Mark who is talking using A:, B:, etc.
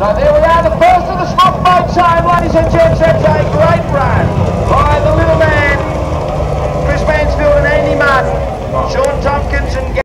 A: So there we are, the first of the Smart Boat time, ladies and gents. That's a great run by the little man, Chris Mansfield and Andy Martin, Sean Tompkins and